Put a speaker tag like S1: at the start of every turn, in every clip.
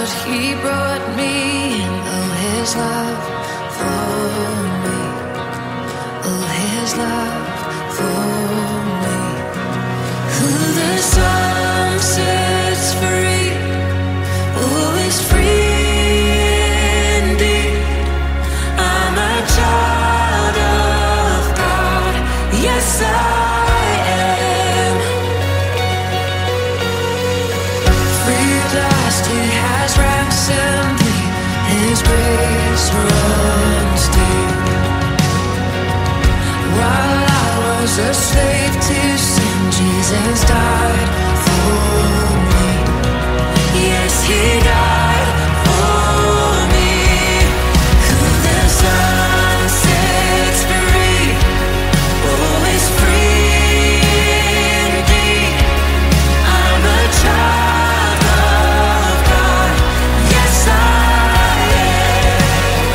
S1: He brought me in, oh his love for me, oh his love for me. Who the sun sets free, oh is free indeed. I'm a child of God, yes I am. Free at last, He has ransomed me, His grace runs deep. While I was a slave to sin, Jesus died for me. Yes, He died for me. Who the Son sets free, oh, is free indeed. I'm a child of God, yes I am.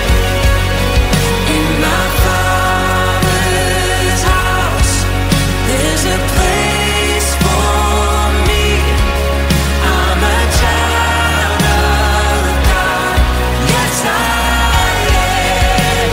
S1: In my Father's house, there's a place for me. I'm a child of God, yes I am.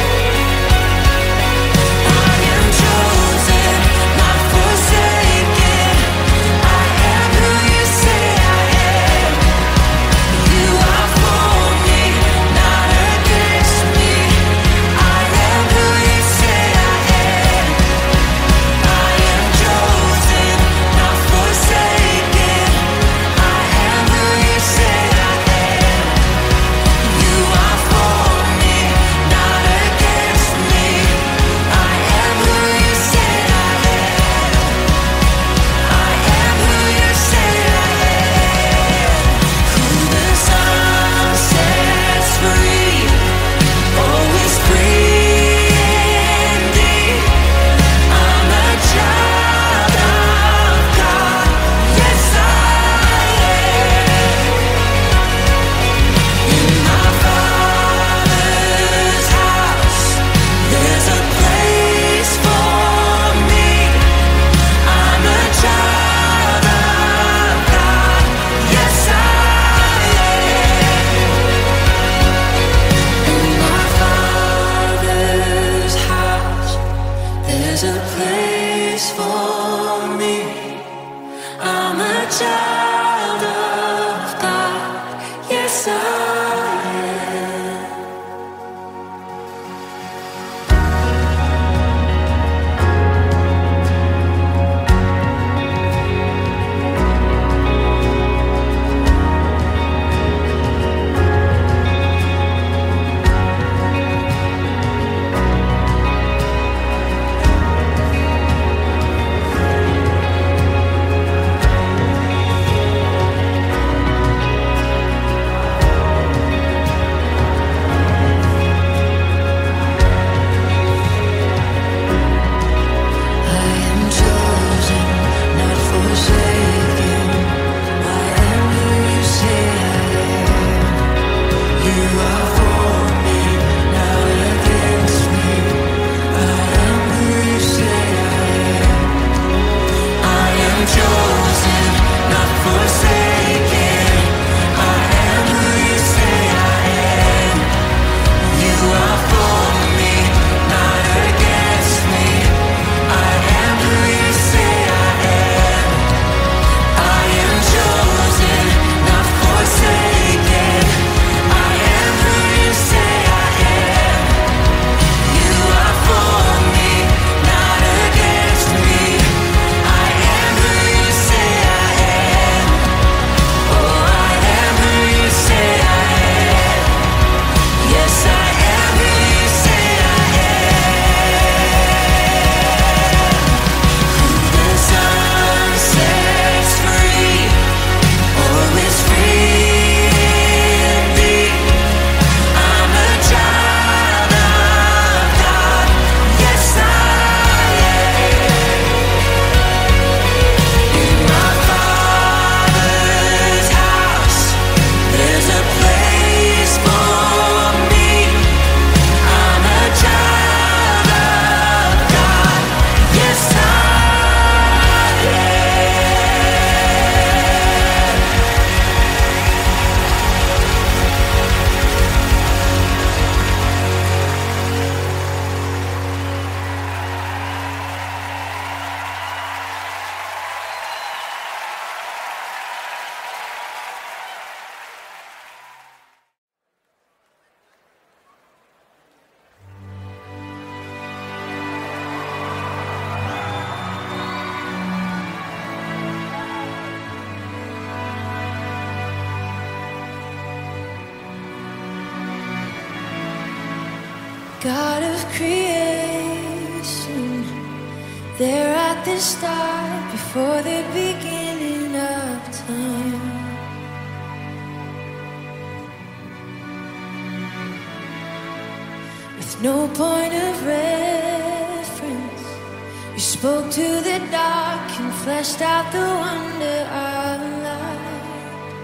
S1: I am chosen, not forsaken. I am who you say I am. You are for me, not against me. I am who you say I am. I am chosen, not forsaken. I am who you say I am. You are for me, not against me. I am who you say I am. I am who you say I am. Who the Son sets free, oh, is free indeed. I'm a child of God, yes I am. In my Father's house, there's a place for me. I'm a child of God, yes I am. In my Father's house, there's a place for me. I'm a child of God, yes I am. God of creation, there at the start, before the beginning of time. With no point of reference, you spoke to the dark and fleshed out the wonder of light.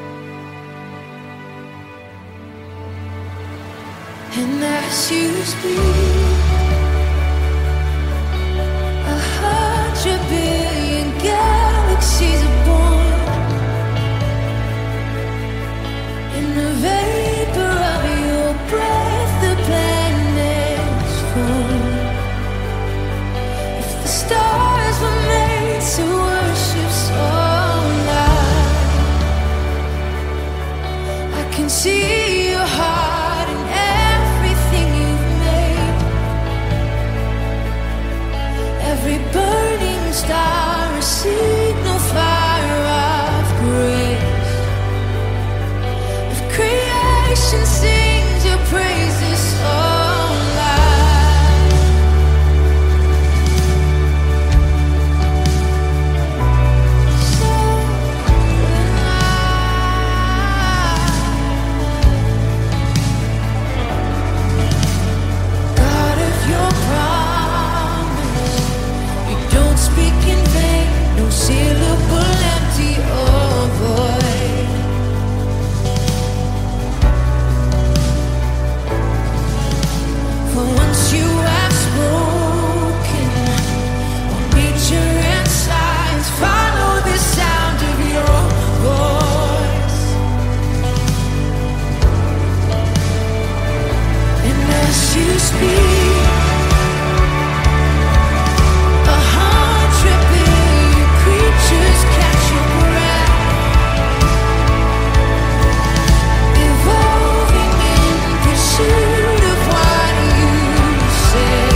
S1: And as you speak, 100 billion galaxies are born. In the vapor of your breath, the planets form. If the stars were made to worship so light, I can see your heart in everything you've made. Every burning star, a signal fire of grace. If creation sings your praises so loud, so loud. God of your promise, you don't speak in vain, no syllable empty or void. For once you have spoken, all nature and science follow the sound of your voice. And as you speak, 100 billion creatures catch your breath, evolving in pursuit of what you say.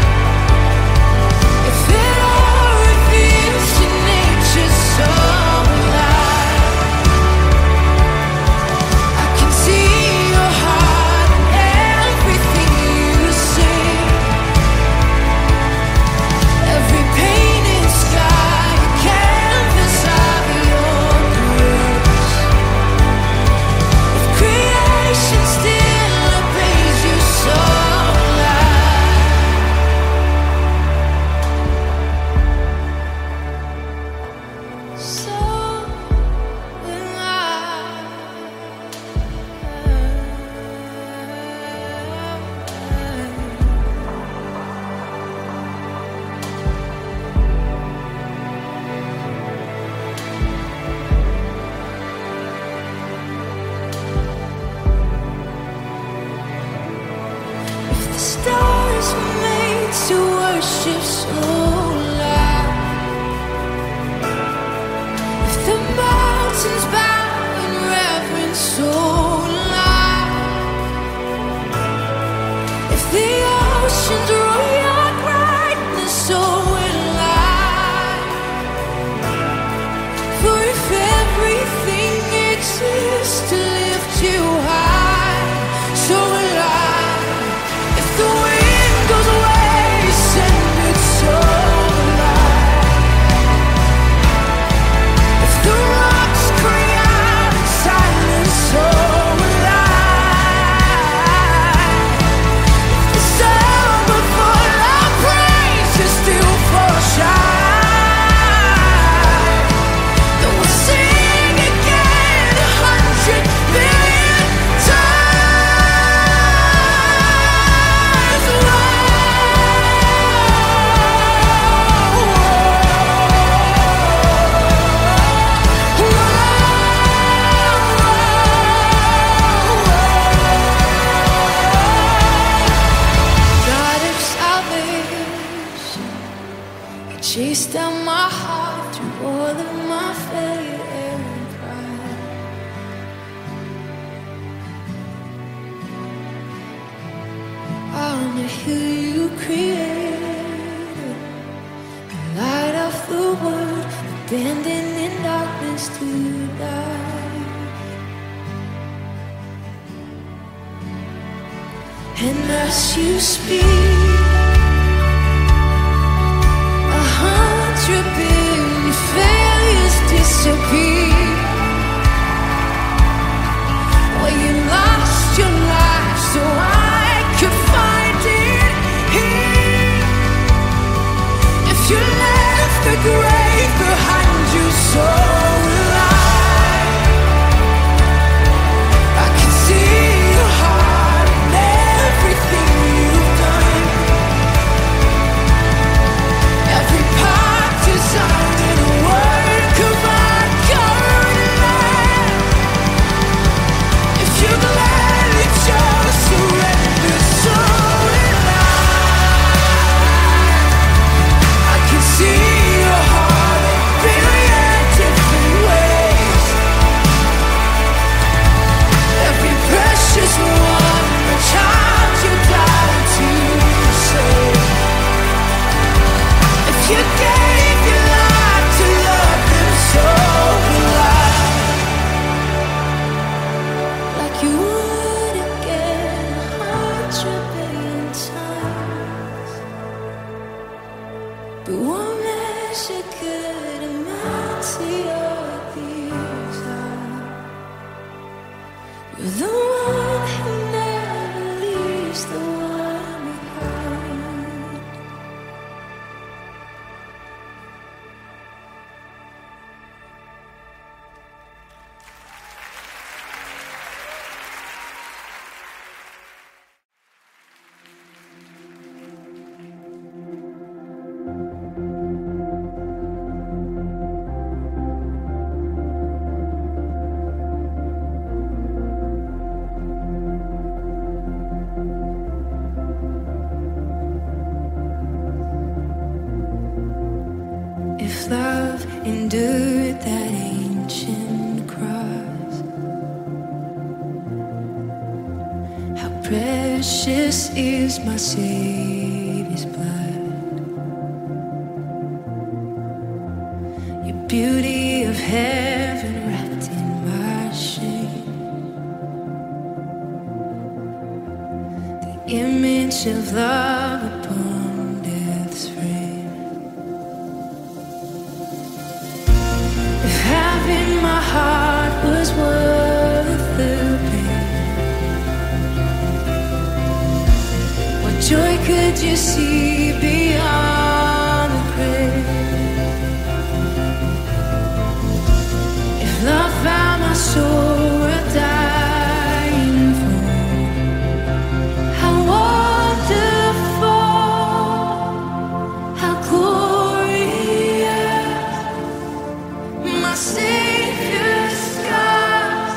S1: If it all reveals to nature so alive, I can see your heart in everything you say. Every painted sky, a canvas of your grace. If creation still obeys you so loud, so if the stars were made to worship so loud, if the mountains bow in reverence so loud, if the oceans roar your brightness so alive, for if everything exists to lift you high, so alive. If the wind goes away, send it so alive. If the rocks cry out in silence, so alive. If the sun would fall, our praise is still for shine. Then we'll sing again 100 billion times. God of salvation, you chased down my heart through all of my failure and pride. On the hill you created, the light of the world, abandoned in darkness to die. And as you speak, 100 billion failures disappear. Well, you lost your life so I could find it here. If you left the grave behind you, so will I. I can see your heart and everything you've done. Every part designed in a work of art, covered in love. If you gladly chose surrender, so will I can see your heart in a billion different ways. Every precious one, a child you died to save. If you gave your life to love them, so will I. Like you would again 100 billion times. But what makes you good amount to your desire? You're the one who never leaves the one behind. If love endured that ancient cross, how precious is my Savior's blood. Your beauty of heaven wrapped in my shame. The image of love upon death's frame. If having my heart was worth the pain, what joy could you see beyond the grave? If love found my soul worth dying for, how wonderful, how glorious. My Savior's scars,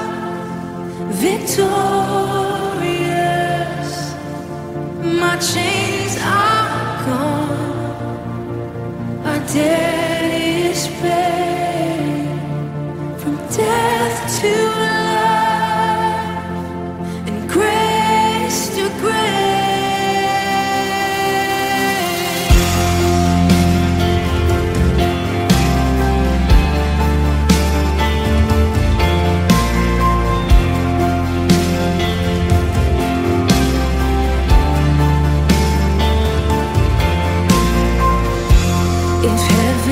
S1: victorious. My chains are gone, our debt is paid. From death to life, and grace to grace. If heaven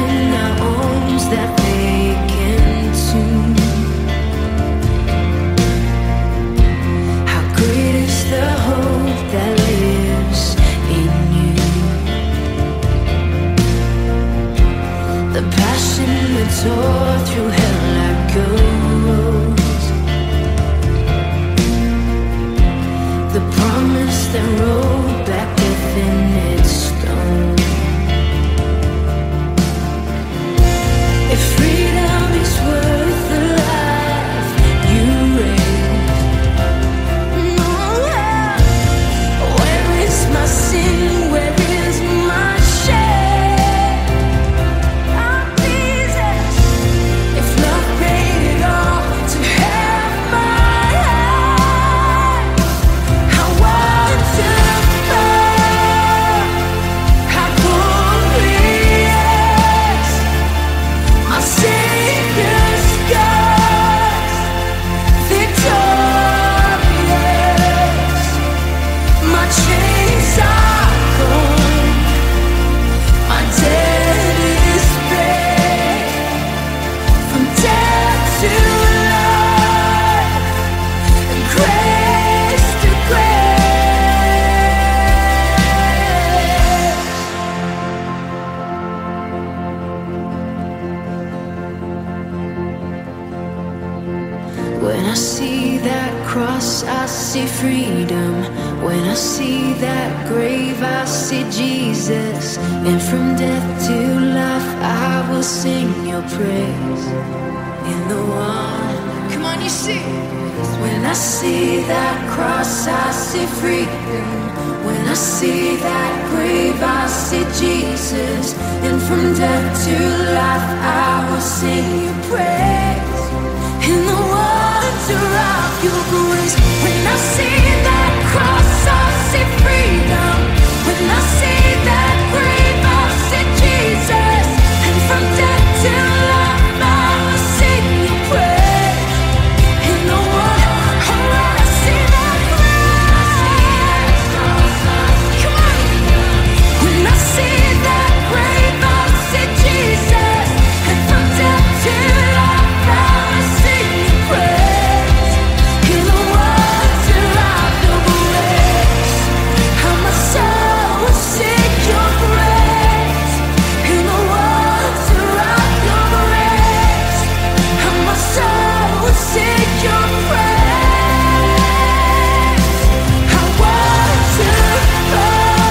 S1: When I see that cross, I see freedom. When I see that grave, I see Jesus. And from death to life, I will sing your praise. In the one, come on, you see. When I see that cross, I see freedom. When I see that grave, I see Jesus. And from death to life, I will sing your praise. In the wonder of your grace. When I see that cross, I see freedom. When I see that grave, I see Jesus. And from death to life, I will sing your praise. In the wonder, when I see that cross, come on. When I see that grave, I see Jesus. And from death to life, I will sing your praise. In the wonder of your grace, how my soul will sing your praise. In the wonder of your grace, how my soul will sing your praise. How wonderful,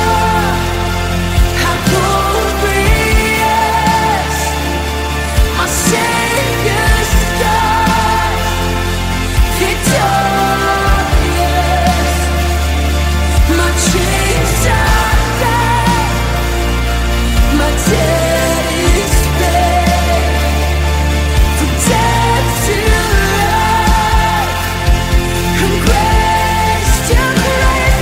S1: how glorious, my Savior's God, victorious. My chains are gone, my debt is paid. From death to life, from grace to grace.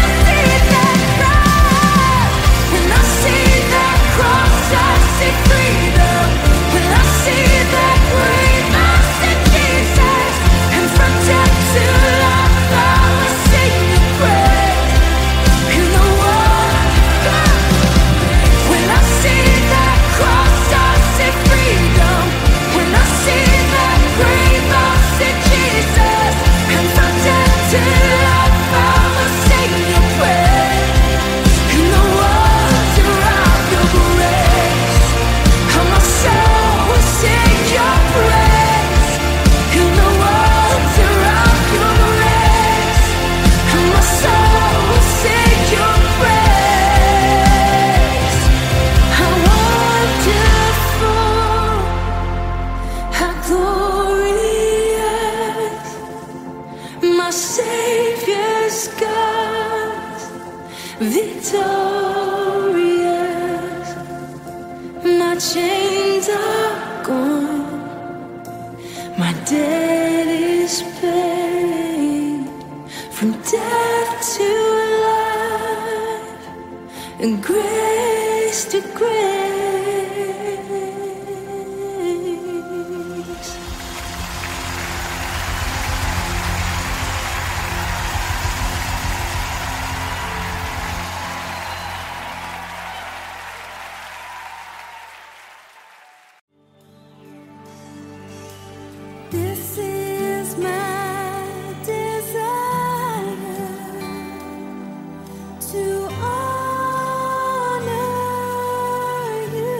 S1: When I see that cross, when I see that cross, I see freedom. When I see that grave, I see Jesus. And from death to life, I will sing your praise. In the wonder, when I see that cross, I see freedom. When I see that grave, I see Jesus. And from death to life, I will sing your praise. In the wonder of your grace, how my soul will sing your praise. In the wonder of your grace, how my soul will sing your praise. How wonderful, how glorious, my Savior's God, victorious. My chains are gone, my debt is paid. From death to life, and grace to grace. This is my desire, to honor you,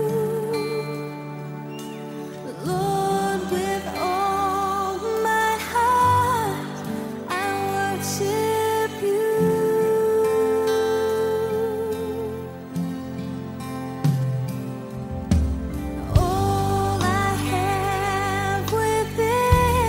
S1: Lord, with all my heart. I worship you. All I have within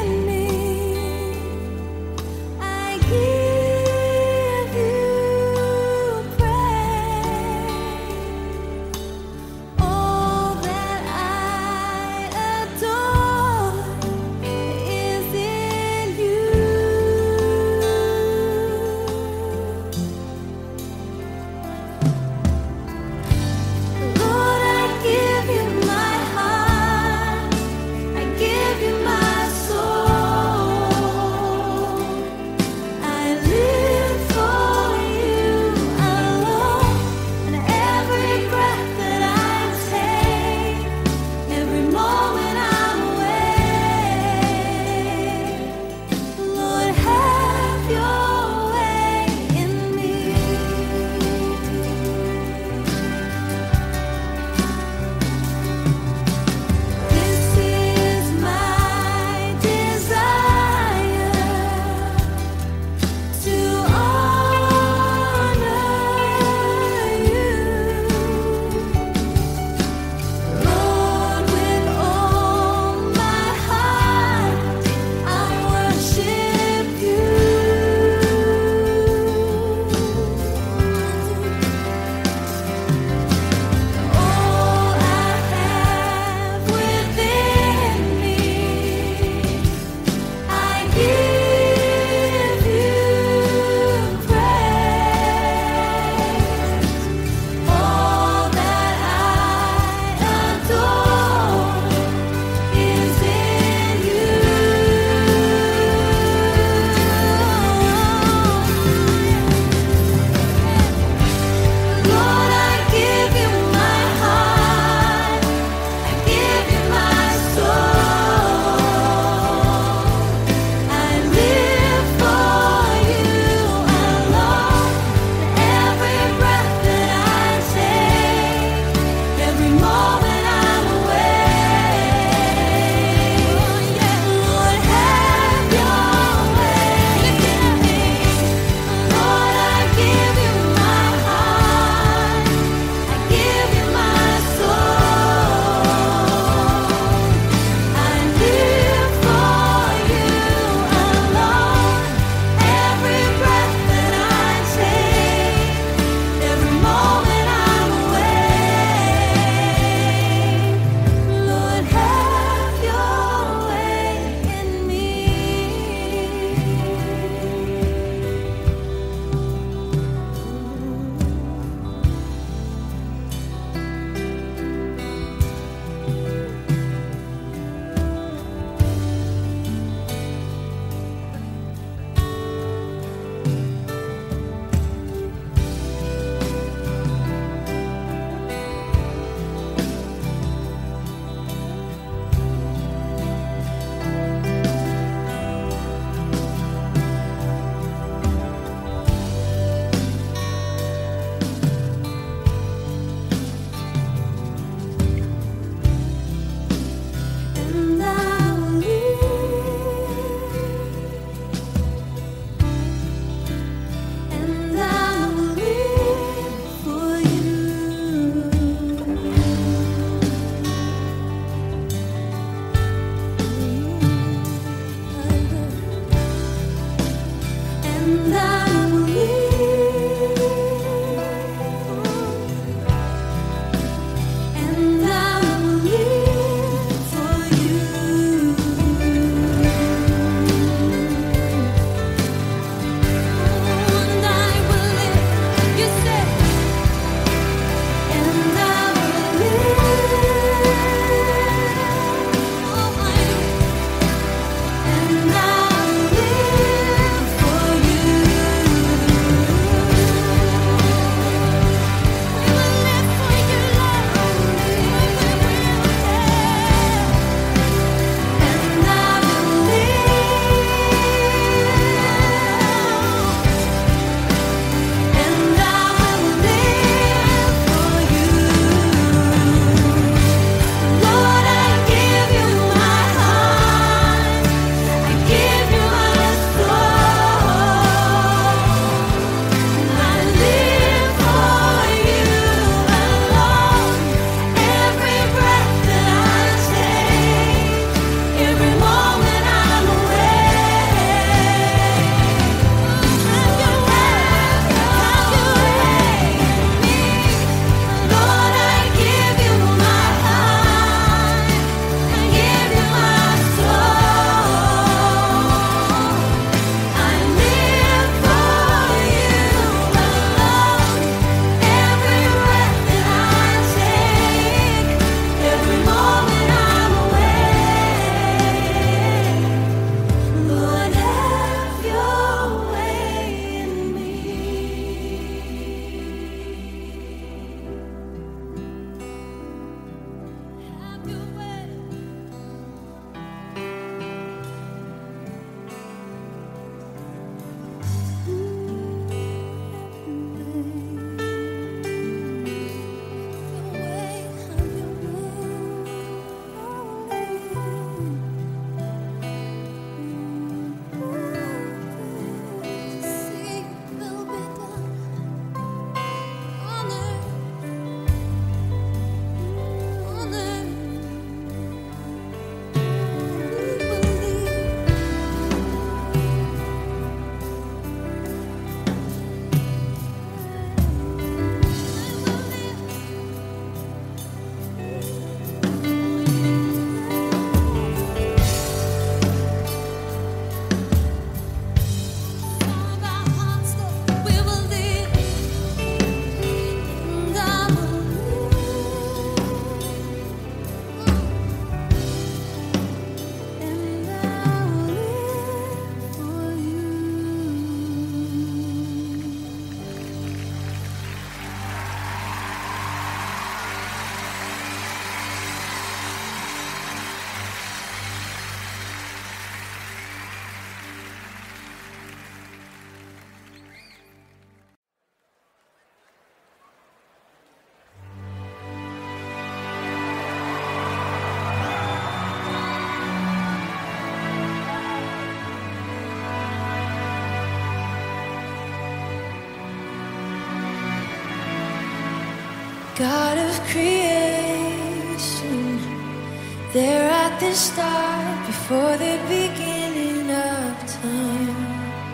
S1: God of creation, there at the start, before the beginning of time.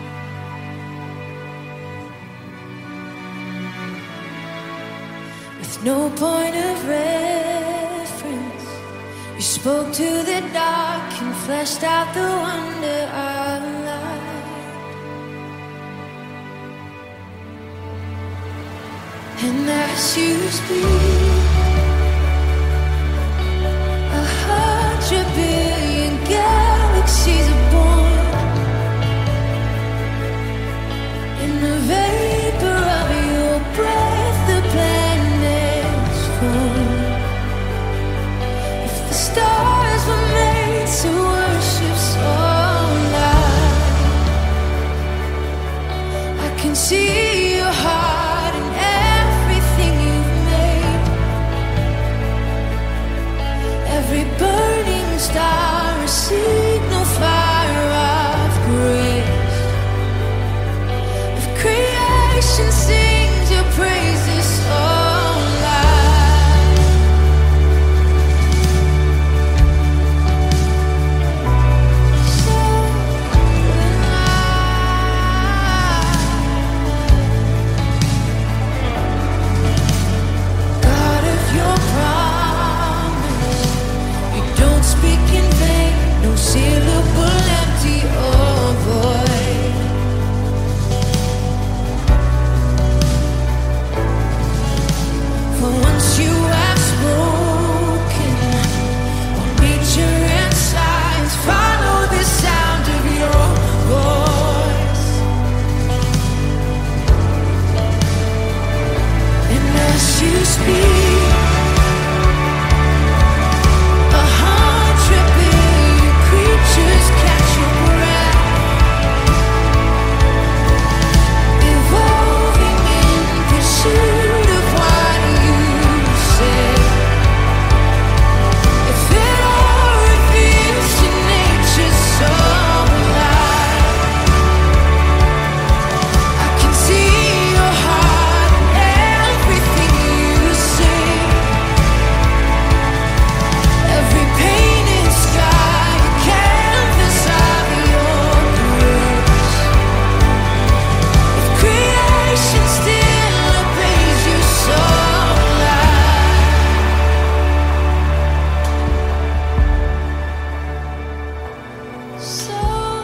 S1: With no point of reference, you spoke to the dark and fleshed out the wonder of life. And as you speak, 100 billion galaxies are born. In the vapor of your breath, the planets form. If the stars were made to worship so light, I can see your heart in everything you've made. Every burning star, a signal fire of grace. If creation sings your praises so loud, so loud. God of your promise, you don't speak in vain, no syllable empty or void. For once you have spoken, all nature and science follow the sound of your voice. And as you speak, 100 billion creatures catch your breath, evolving in pursuit of what you say. If it all reveals to nature's soul alive, I can see your heart in everything you say. Every painted sky, a canvas of your grace. If creation still obeys you so loud, so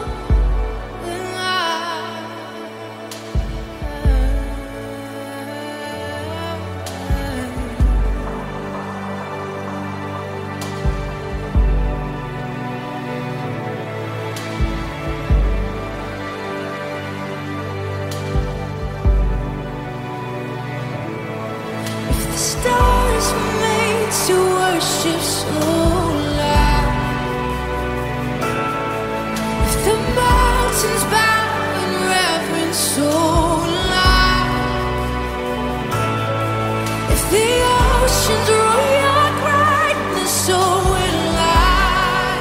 S1: if the stars were made to worship so loud, if the mountains bow in reverence so loud, if the oceans roar your brightness so loud,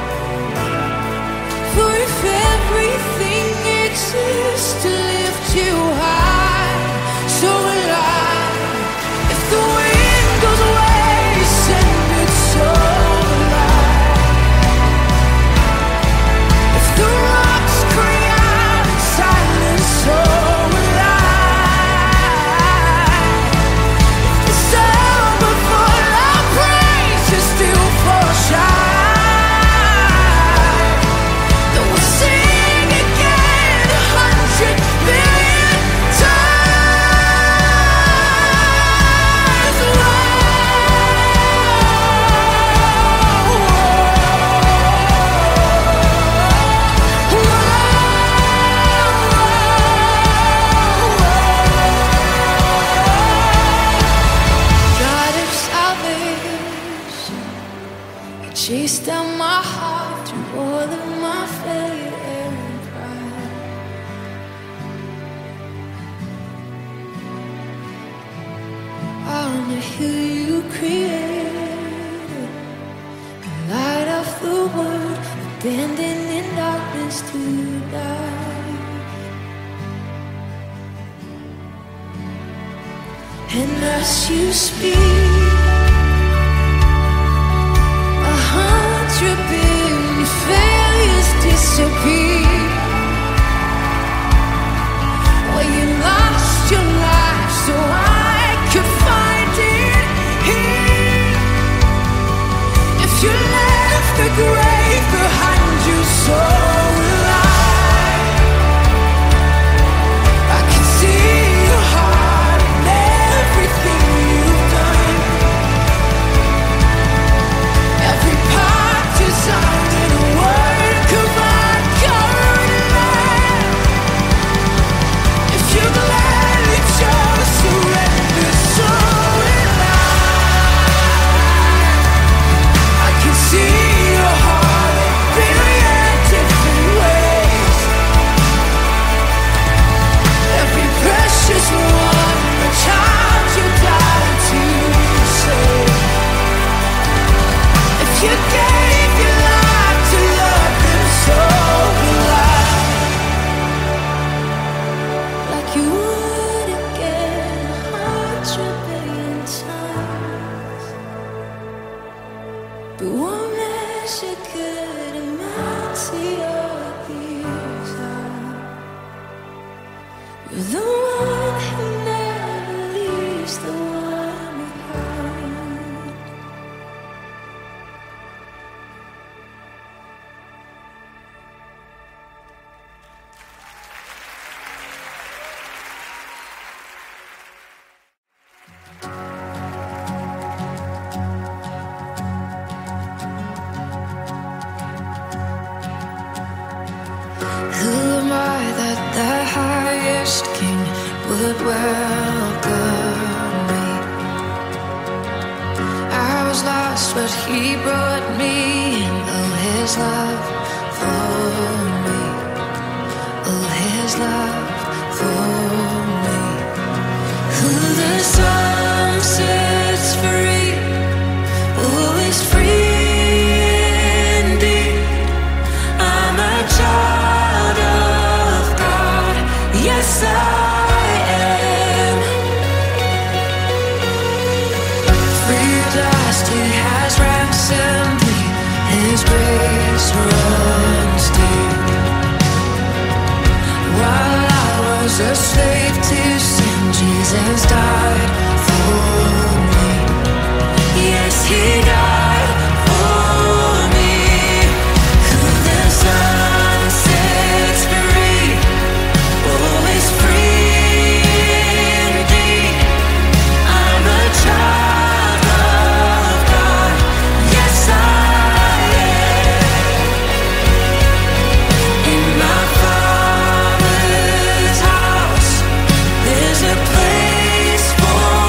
S1: for if everything exists to lift you high, so alive. If the wind goes away, send it so alive. If the rocks cry out in silence, so alive. If the sound but full of praise is still for shine, then we'll sing again 100 billion times. God of salvation, you chased down my heart through all of my failure and pride. On the hill you created, the light of the world, abandoned in darkness to die. And as you speak, 100 billion failures disappear. Well, you lost your life so I could find it here. If you left the grave behind you, so will I. I can see your heart and everything you've done. Every part designed in a work of art, covered in love. If you gladly chose surrender, so will I can see your heart in billion different ways. Every precious one, a child you died to save. If you gave your life to love them, so will I. Like you would again 100 billion times. But one measure could amount to your desire. You're the one who never leaves the one behind. Who am I that the highest king would welcome me? I was lost, but he brought me in. Oh, his love for me. Oh, his love for me. Who the sun sets free, oh, is free indeed. I'm a child of God, yes I am. Free at last, He has ransomed me. His grace runs deep. While I was a slave to sin, Jesus died for me. Yes, He died for me. Who the sun sets free, oh, is free indeed. I'm a child of God, yes I am. In my Father's house, there's a place for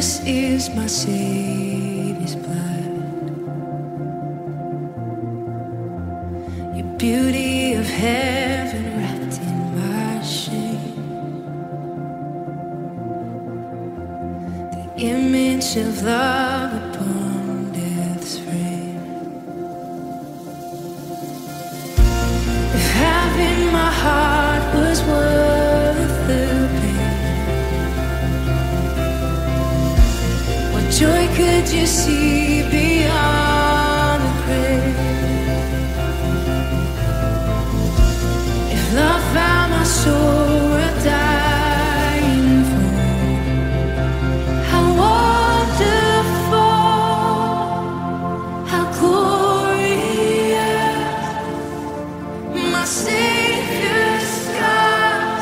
S1: This is my Savior's blood. Your beauty of heaven wrapped in my shame. The image of love upon death's frame. If having my heart was worth the pain, what joy could you see beyond the grave? If love found my soul worth dying for, how wonderful, how glorious, my Savior's God,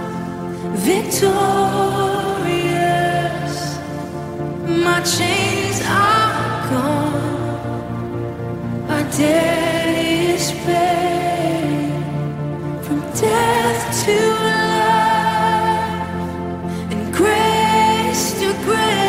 S1: victorious. My chains are gone, my debt is paid. From death to life and grace to grace.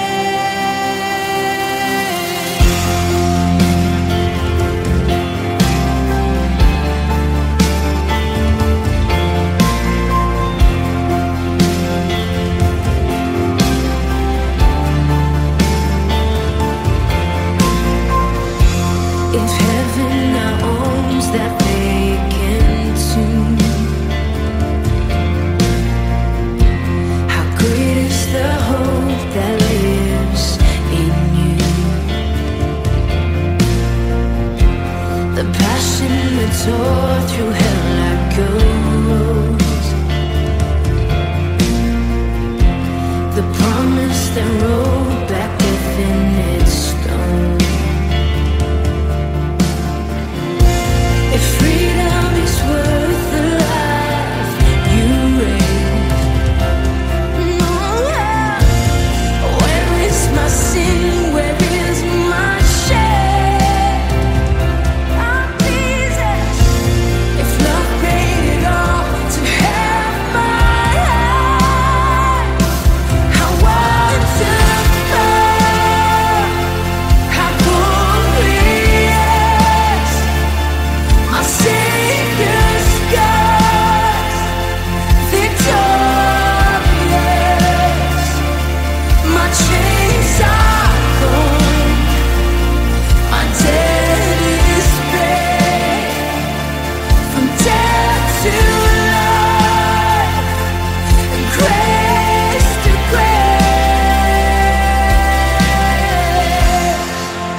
S1: If heaven now owns that vacant tomb, how great is the hope that lives in you. The passion that tore through hell like a rose, the promise that rolled back death in its stone. If freedom is worth the life you raised, where is my sin? Where is my shame? Oh, Jesus, if love paid it all to have my life, how wonderful, how glorious. My Savior's God, victorious. My chains are gone, my debt is paid. From death to life and grace to grace.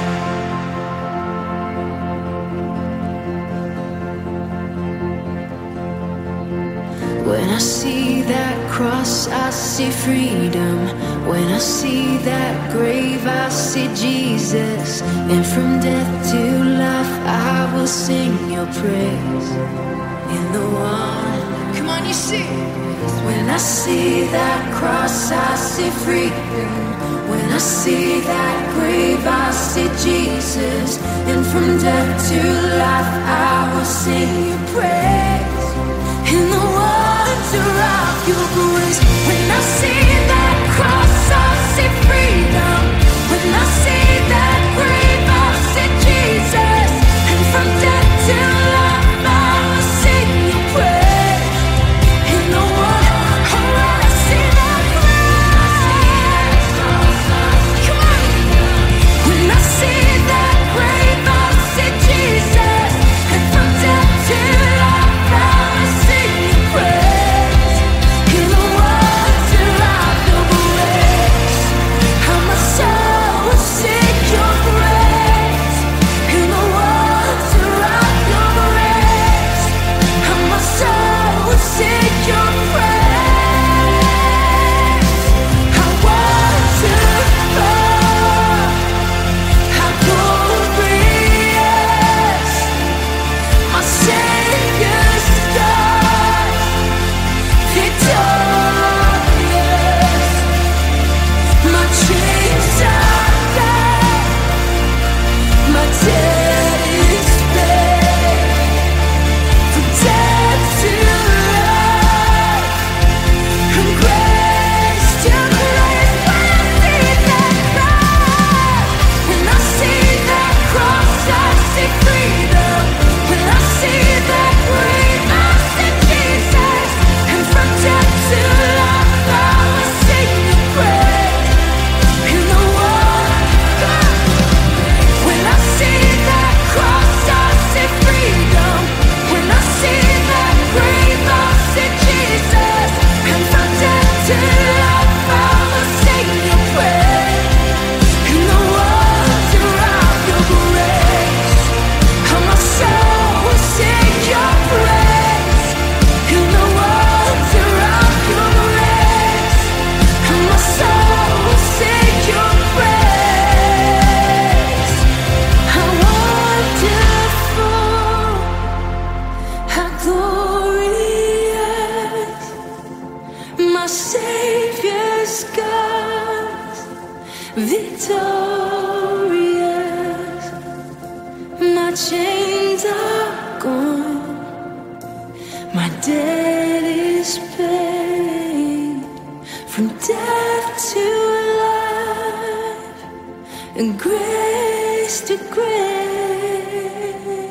S1: When I see that cross, I see freedom. When I see that grave, I see Jesus. And from death to life, I will sing your praise. In the one, come on, you see. When I see that cross, I see freedom. When I see that grave, I see Jesus. And from death to life, I will sing your praise. In the wonder of your grace. When I see that cross, I see freedom. When I see that grave, I see Jesus. And from death to life, I will sing your praise. In the wonder, oh, when I see that cross, come on. When I see that grave, I see Jesus. And from death to life, I will sing your praise. In the wonder victorious. My chains are gone. My debt is paid. From death to life and grace to grace.